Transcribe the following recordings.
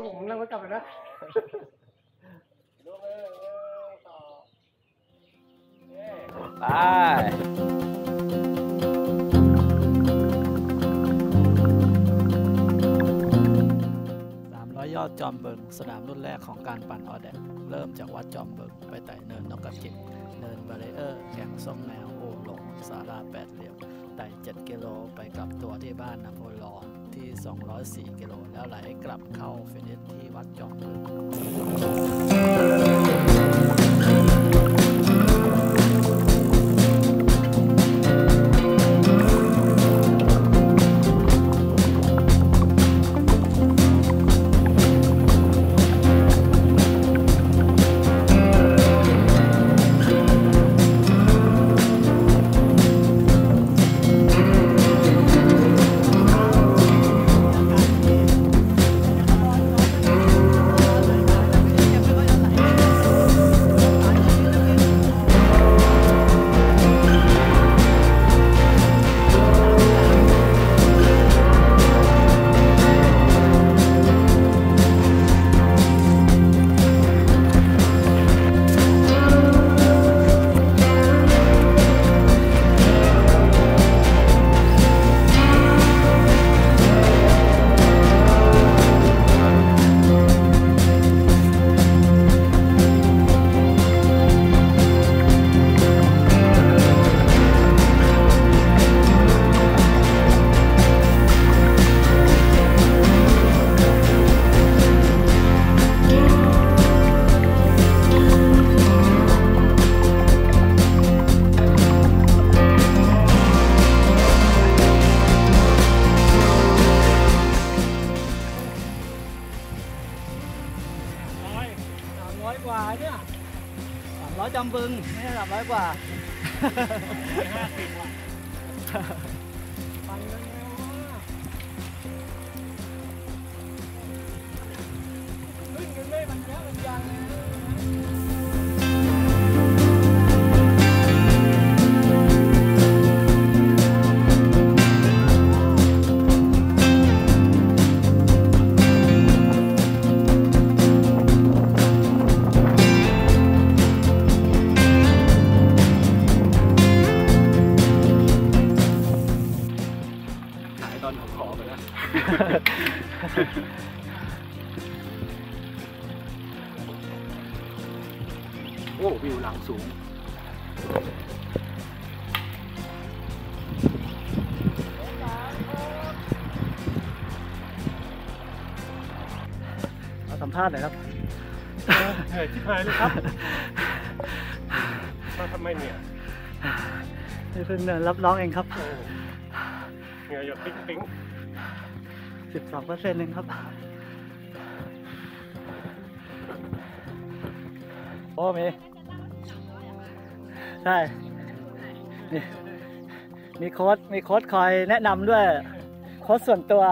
ผมนั่งรถกลับไปนะ 300 ยอดจอมบึงสนามรุ่นแรกของการปั่นออแดกเริ่มจากวัดจอมบึงไปไต่เนินนกกระจิบเนินบาริเออร์แก่งซ่องแมวโอหลงศาลา8เหลี่ยมไต่7 กิโลไปกลับตัวที่บ้านนโปลออนที่204 กิโลแล้วไหลกลับเข้าฟินิชที่วัดจอมบึงกว่าเนี่ย 300 จอมบึงไม่ใช่300 กว่า 50 ว่ะปั่นกันแล้วขึ้นกันเลยมันเยอะมันยังเลยตอนขอไปนะโอ้วิวหลังสูงมาสัมภาษณ์หน่อยครับเหนื่อยที่พายเลยครับมาทำไมเนี่ยนี่เพิ่งเดินรับน้องเองครับเหงื่อหยดปิ๊ง 12%เองครับโอ้ใช่มีโค้ชคอยแนะนำด้วยโค้ชส่วนตัว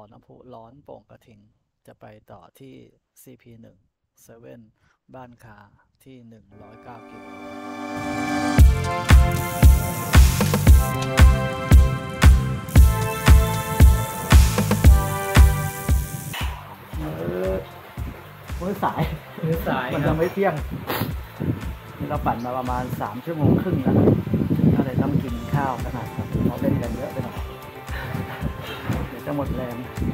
น้ำพุร้อนโป่งกระทิง จะไปต่อที่ CP1 7 บ้านคาที่ 109 กิโลมื้อสายมื้อสายมันครัยับงไม่เที่ยงนี่เราปั่นมาประมาณ3 ชั่วโมงครึ่งแล้วก็เลยต้องกินข้าวขนาดครับเราเล่นกันเยอะไปหน่อยเดี๋ยวจะหมดแรง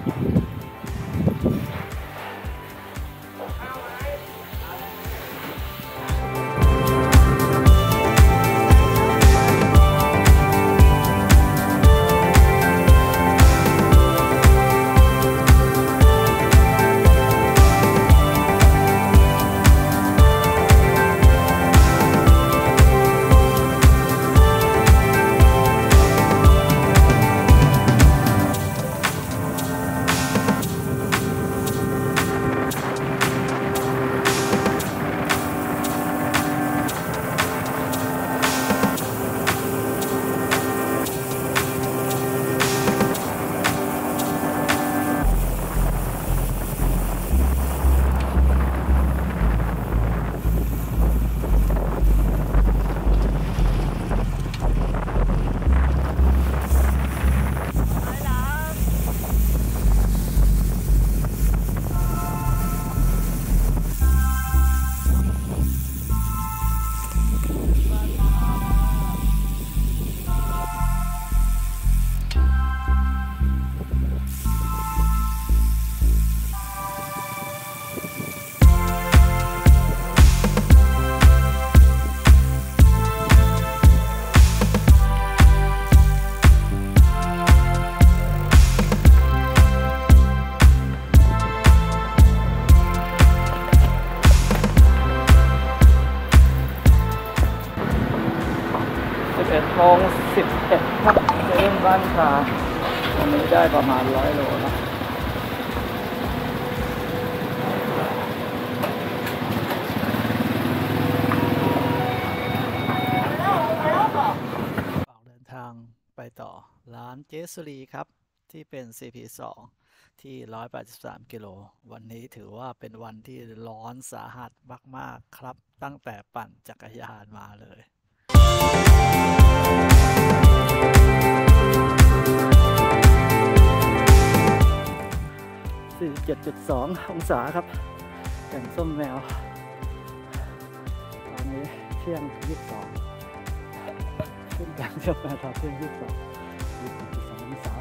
11 โมง 11 ครับเริ่มบ้านคาตอนนี้ได้ประมาณ100 โลแล้วออกเดินทางไปต่อร้านเจสุรีครับ ที่เป็น CP2 ที่ 183 กิโล วันนี้ถือว่าเป็นวันที่ร้อนสาหัสมากๆครับ ตั้งแต่ปั่นจักรยานมาเลย 47.2 องศาครับแก่งส้มแมว ตอนนี้เที่ยง 22 ขึ้นแก่งส้มแมวตอนเที่ยง 22 องศา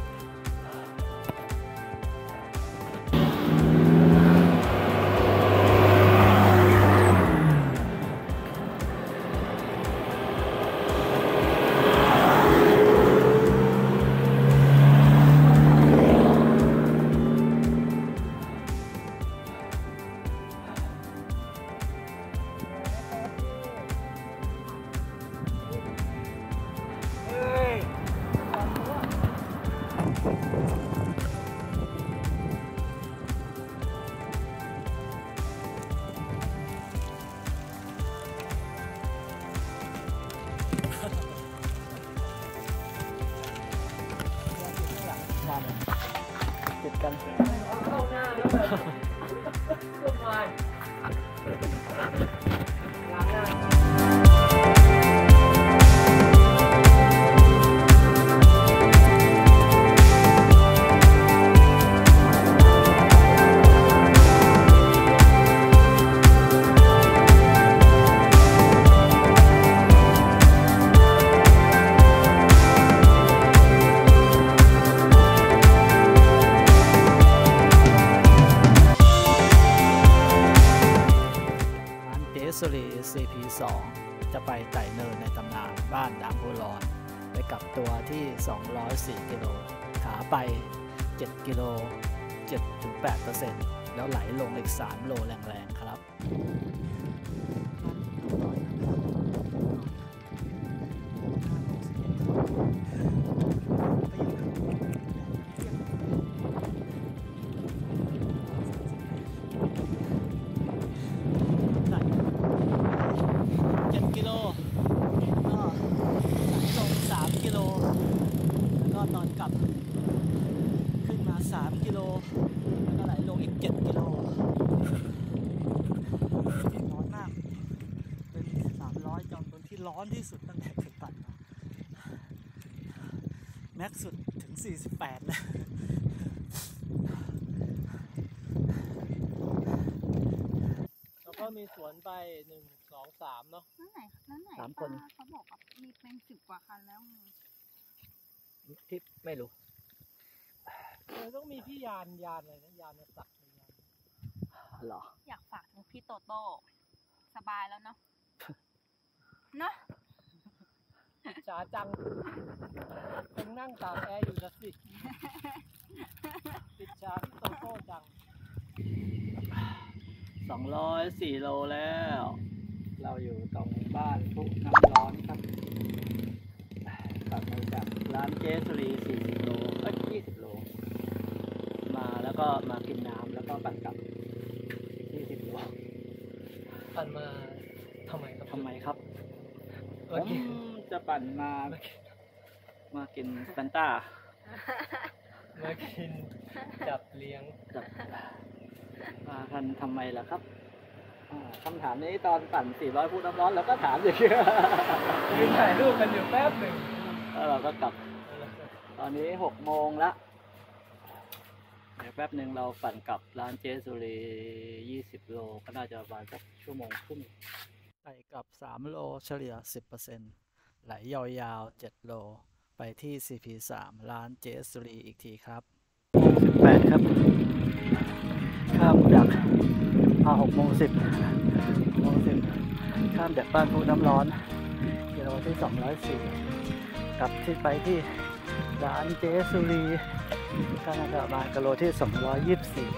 ติดกันร้านเจสุรี CP2 จะไปไต่เนินในตำนานบ้านดามโพลอน ไปกลับตัวที่ 204 กิโล ขาไป 7 กิโล 7-8% แล้วไหลลงอีก 3 โลแรงๆ ครับ 7 กิโลก็ไหลลง 3 กิโล แล้วก็ตอนกลับขึ้นมาอนที่สุดตั้งแต่เคยปั่นมาแม็กซ์สุดถึง48แล้วแล้วก็มีสวนไป1 2 3เนาะนั่นไหน 3 คนป้าเขาบอกว่ามีเป็น10 กว่าคันแล้วไงที่ไม่รู้ต้องมีพี่ยานอะไรนะยานศักดิ์ยานเหรออยากฝากถึงพี่โตโต้สบายแล้วเนาะ เนาะจ๋าจังต้องนั่งตากแอร์อยู่นะสิติดจ๋าพี่โตโต้จัง 204 โลแล้ว เราอยู่ตรงบ้านพุน้ำร้อนครับขับมาจากร้านเจสุรี40 โล20 โล มาแล้วก็มากินน้ำแล้วก็ปั่นกลับ20 โลปั่นมาทำไมครับทำไมครับเมื่อกี้จะปั่นมากินแฟนต้ามากินจับเลี้ยงมากันทำไมล่ะครับคำถามนี้ตอนปั่น400 ฟุตน้ำร้อนเราก็ถามอย่างนี้ยืนถ่ายรูปกันอยู่แป๊บหนึ่งแล้วเราก็กลับ ตอนนี้6 โมงละเดี๋ยวแป๊บหนึ่งเราปั่นกลับร้านเจสุรี20 โลก็น่าจะประมาณสักชั่วโมงครึ่งไปกลับ3 โลเฉลี่ย 10% ไหลยาวๆ7 โลไปที่ CP3 ร้านเจสุรีอีกทีครับ 18ครับข้ามจาก6 โมง 10ข้ามจากบ้านพุน้ำร้อนกิโลที่204กลับที่ไปที่ร้านเจสุรีก็น่าจะประมาณกิโลที่224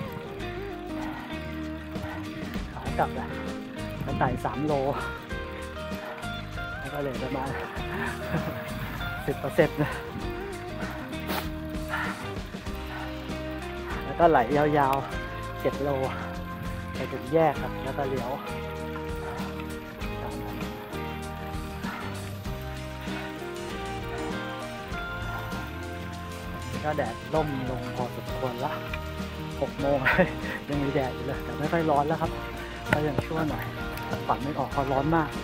ขากลับนะกระต่าย3 โลแล้วก็เหลือประมาณ 10% นะแล้วก็ไหลยาวๆ7 โลไปถึงแยกครับแล้วก็เลี้ยวตามนั้นก็แดดร่มลงพอสมควรละ6 โมงเลยยังมีแดดอยู่เลยแต่ไม่ค่อยร้อนแล้วครับก็ยังชั่วหน่อยแต่ปั่นไม่ออกเพราะร้อนมาก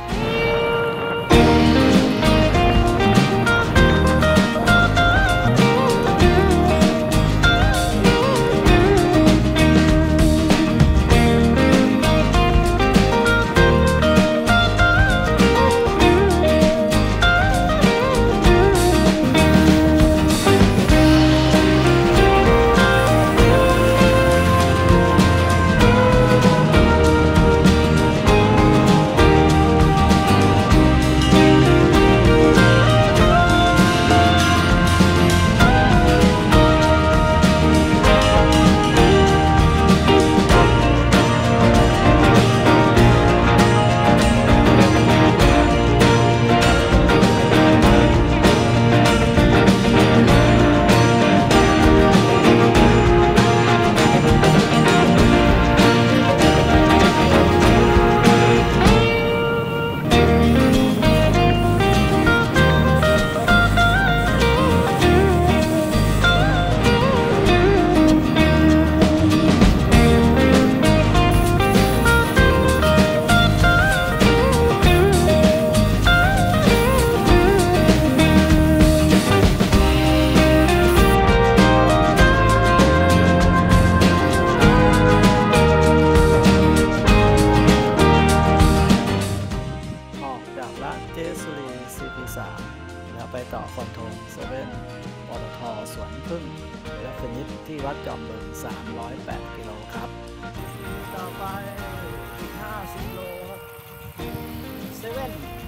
ไปต่อคอนโทรล7 ปตท.สวนพึ่งและฟินิชที่วัดจอมบึง308 กิโลครับต่อไปอีก50 โลครับ7อะไร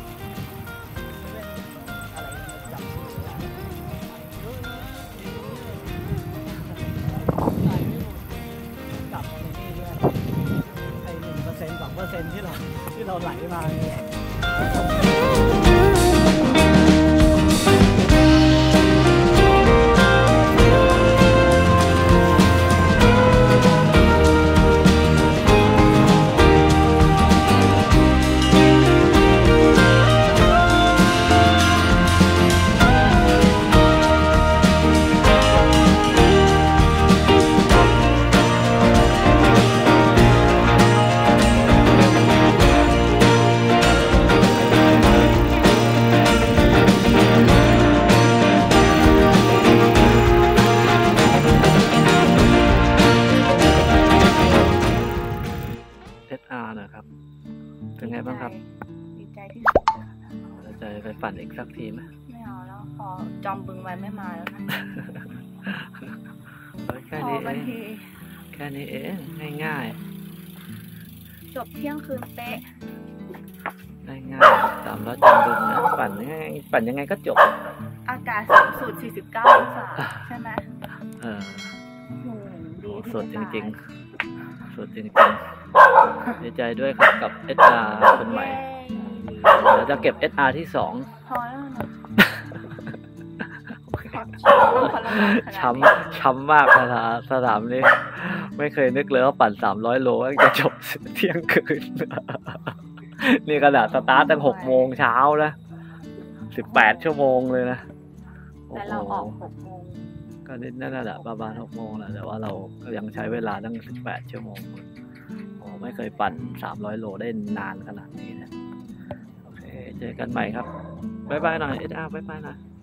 นะจำชื่อไม่ได้กลับมาที่นี่ด้วยไอ้ 1% 2% ที่เราไหลมาเนี่ยนะครับ เป็นไงบ้างครับดีใจที่สุดเลยค่ะเราจะไปปั่นอีกสักทีไหมไม่เอาแล้วพอจอมบึงมันไม่มาแล้วนะแค่พอนี้เอบางงทีแค่นี้เองง่ายจบเที่ยงคืนเป๊ะๆง่ายๆ300จอมบึงนะปั่นยังไงก็จบอากาศสูงสุด49 องศาใช่ไหมเออดีที่สุดจไม่ริตาง ยๆสุดจริงๆดีใจด้วยครับกับ SR คนใหม่เย้เดี๋ยวจะเก็บ SR ที่ 2 พอแล้วนะพอแล้วนะขนาดนี้ช้ำมากสนามนี้ ไม่เคยนึกเลยว่าปั่น300 โลจะจบเที่ยงคืน นี่ขนาดสตาร์ทตั้ง6 โมงเช้านะ18 ชั่วโมงเลยนะแต่เราออก6 โมงก็นั่นแหละประมาณ6 โมงแหละแต่ว่าเราก็ยังใช้เวลาตั้ง18 ชั่วโมงโอ้ไม่เคยปั่น300 โลได้นานขนาดนี้นะโอเคเจอกันใหม่ครับบ๊ายบายหน่อยSRบ๊ายบายหน่อย